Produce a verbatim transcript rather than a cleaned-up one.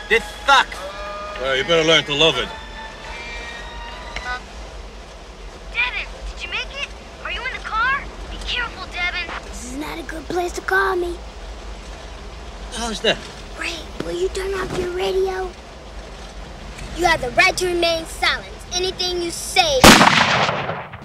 This sucks. Well, you better learn to love it. Devin, did you make it? Are you in the car? Be careful, Devin. This is not a good place to call me. How's that? Ray, will you turn off your radio? You have the right to remain silent. Anything you say...